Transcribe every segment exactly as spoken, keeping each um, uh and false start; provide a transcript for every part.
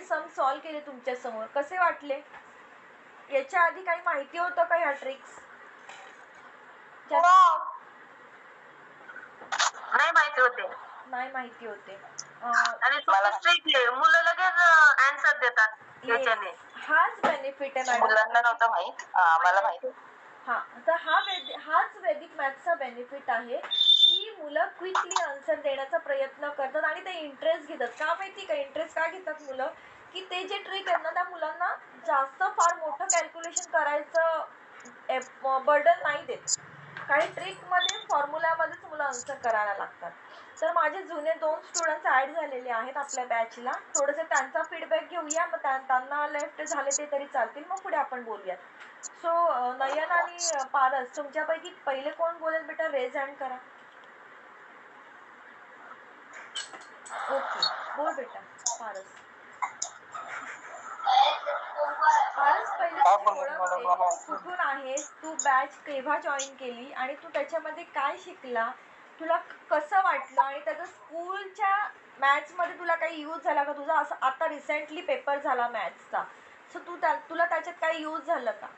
Sum solve केले तुमच्या समोर, कसे वाटले? याच्या आधी काही माहिती होतं का ह्या ट्रिक्स? नाही माहिती होते. नाही माहिती होते. आणि सोपं ट्रिक आहे, मुलं लगेच आन्सर देतात याच्याने. हाच बेनिफिट आहे मॅडम. मुलांना नव्हतं माहित, मला माहिती. हा, तर हा हाच वैदिक मॅथ्सचा बेनिफिट आहे की मुलं क्विकली आन्सर देण्याचा प्रयत्न करतात आणि ते इंटरेस्ट घेतात. का माहिती का इंटरेस्ट का घेतात मुलं? की ते जे ट्रिक आहे ना, त्या मुलांना जास्त फार मोठं कॅल्क्युलेशन करायचं बर्डन नाही देत. काही ट्रिकमध्ये फॉर्म्युल्यामध्येच मुलं आन्सर करायला लागतात. तर माझे जुने दोन स्टुडंट्स ॲड झालेले आहेत आपल्या बॅचला. थोडंसं त्यांचा फीडबॅक घेऊया, मग त्यांना लेफ्ट झाले ते तरी चालतील, मग पुढे आपण बोलूयात. सो नयन आणि पारस, तुमच्यापैकी पहिले कोण बोलेल बेटा? रेज हँड करा. ओके, बोल बेटा. पारस पारस पहिले तुझी ओळख दे. कुठून आहेस तू? बॅच केव्हा जॉईन केली आणि तू त्याच्यामध्ये काय शिकला? तुला कसं वाटलं? आणि त्याचा स्कूलच्या मॅथ्समध्ये तुला काही यूज झाला का? तुझा असं आता रिसेंटली पेपर झाला मॅथ्सचा, सो तू त्या तुला त्याच्यात काही यूज झालं का?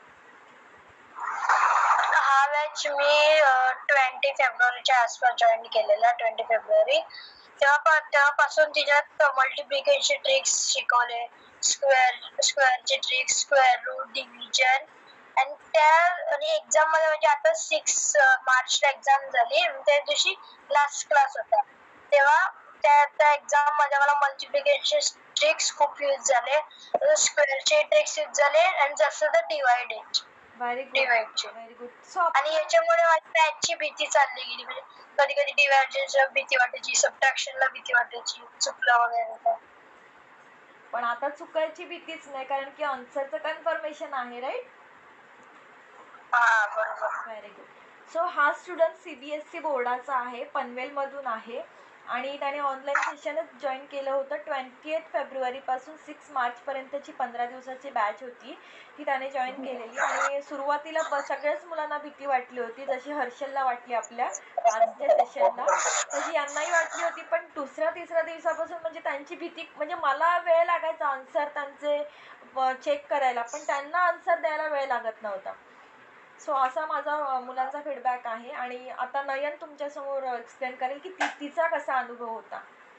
हा बॅच मी ट्वेंटी फेब्रुवारीच्या आसपास जॉईन केलेला. ट्वेंटी फेब्रुवारी तेव्हा तेव्हापासून तिच्यात मल्टिप्लिकेशन ट्रिक्स शिकवले, स्क्वेअर स्क्वेअरचे ट्रिक्स, स्क्वेअर रूट, डिव्हिजन. आणि त्या आणि एक्झाम मध्ये म्हणजे आता सिक्स मार्चला एक्झाम झाली, त्या दिवशी लास्ट क्लास होता, तेव्हा त्या त्या एक्झाम मध्ये मला मल्टिप्लिकेशन ट्रिक्स खूप यूज झाले, स्क्वेअरचे ट्रिक्स यूज झाले आणि जसं तर divide very good, very good. आणि याच्यामुळे माझी मॅथची भीती चालली गेली. म्हणजे कधी कधी डिव्हिजनला भीती वाटायची, सबट्रॅक्शनला भीती वाटायची, चुकलं वगैरे. पण आता चुकायची भीतीच नाही, कारण की आन्सरचं कन्फर्मेशन आहे, राईट? हा, बरोबर. Very good. सो हा स्टुडंट सीबीएसई बोर्डाचा आहे, पनवेलमधून आहे आणि त्याने ऑनलाईन सेशनच जॉईन केलं होतं. ट्वेंटी एथ फेब्रुवारीपासून सिक्स मार्चपर्यंतची पंधरा दिवसाची बॅच होती, ती त्याने जॉईन केलेली. आणि सुरुवातीला ब सगळ्याच मुलांना भीती वाटली होती, जशी हर्षलला वाटली आपल्या आजच्या सेशनला, तशी यांनाही वाटली होती. पण दुसऱ्या तिसऱ्या दिवसापासून म्हणजे त्यांची भीती, म्हणजे मला वेळ लागायचा आन्सर त्यांचे चेक करायला, पण त्यांना आन्सर द्यायला वेळ लागत नव्हता. सो असा माझा मुलांचा फीडबॅक आहे. आणि आता नयन तुमच्यासमोर एक्सप्लेन करेल की ती तिचा कसा अनुभव होता.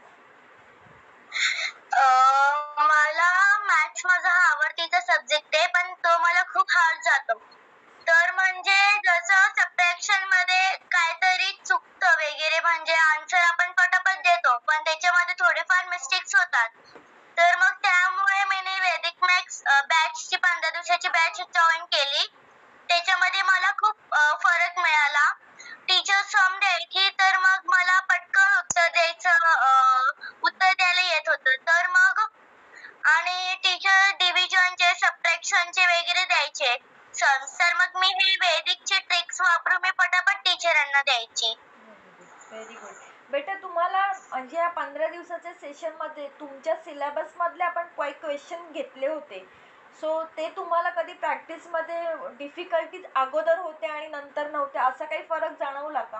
मला मॅथ्स माझा आवडतीचा सब्जेक्ट आहे, पण तो मला खूप हार्ड जातो. तर म्हणजे जसं सबट्रॅक्शन मध्ये काहीतरी चुकतं वगैरे, म्हणजे आन्सर आपण पटापट देतो पण त्याच्यामध्ये थोडेफार मिस्टेक्स होतात. तर मग त्यामुळे मी वैदिक मॅथ्स बॅचची पंधरा दिवसाची बॅच जॉईन केली. त्याच्यामध्ये मला खूप फरक मिळाला. टीचर सम द्यायची तर मग मला पटकन उत्तर द्यायचं उत्तर द्यायला येत होतं. तर मग आणि टीचर डिव्हिजनचे, सबट्रॅक्शनचे वगैरे द्यायचे सर, तर मग मी हे वैदिकचे ट्रिक्स वापरून मी पटापट टीचरांना द्यायची. Very good. बेटा, तुम्हाला म्हणजे या पंधरा दिवसाच्या सेशनमध्ये तुमच्या सिलेबस मधले आपण काही क्वेश्चन घेतले होते, सो ते तुम्हाला कधी प्रॅक्टिसमध्ये डिफिकल्टीज अगोदर होते आणि नंतर नव्हते, असा काही फरक जाणवला का?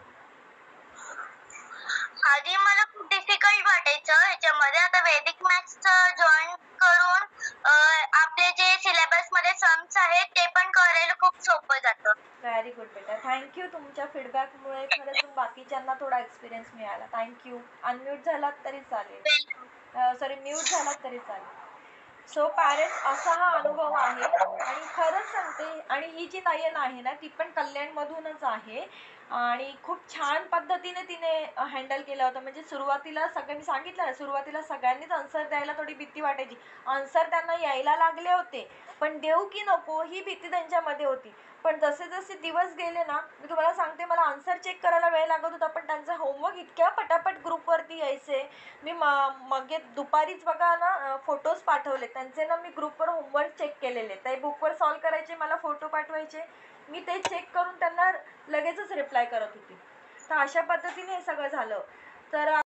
आधी मला खूप डिफिकल्ट वाटायचं ह्याच्यामध्ये. आता वैदिक मॅथ्स जॉईन करून आपले जे सिलेबस मध्ये सम्स आहेत ते पण करायला खूप सोपं जातं. व्हेरी गुड बेटा, थँक्यू. तुमच्या फीडबॅकमुळे खरंच बाकीच्यांना थोडा एक्सपिरियन्स मिळाला. थँक्यू. अनम्यूट झालात तरी चालेल, सॉरी म्यूट झालात तरी चालेल. सो पॅरेंट्स, असा हा अनुभव आहे. आणि खरंच सांगते, आणि ही जी नयन आहे ना, ती पण कल्याणमधूनच आहे आणि खूप छान पद्धतीने तिने हँडल केलं होतं. म्हणजे सुरुवातीला सगळ्यांनी सांगितलं, सुरुवातीला सगळ्यांनीच आन्सर द्यायला थोडी भीती वाटायची. आन्सर त्यांना यायला लागले होते, पण देऊ की नको ही भीती त्यांच्यामध्ये होती. पण जसे जसे दिवस गेले ना, मी तुम्हाला सांगते, मला आन्सर चेक करायला वेळ लागत होता, पण त्यांचा होमवर्क इतक्या पटापट ग्रुपवरती यायचे. मी मग दुपारीच बघा ना फोटोज पाठवले त्यांचे ना, मी ग्रुपवर होमवर्क चेक केलेले, ते बुकवर सॉल्व करायचे, मला फोटो पाठवायचे, मी ते चेक करून त्यांना लगेचच रिप्लाय करत होती. तर अशा पद्धतीने हे सगळं झालं. तर